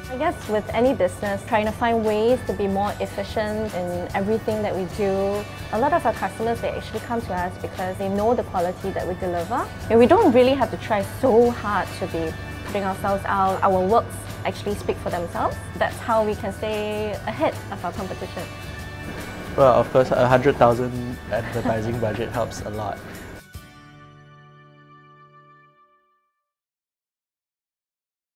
I guess with any business, trying to find ways to be more efficient in everything that we do. A lot of our customers, they actually come to us because they know the quality that we deliver. And we don't really have to try so hard to be putting ourselves out. Our works actually speak for themselves. That's how we can stay ahead of our competition. Well, of course, 100,000 advertising budget helps a lot.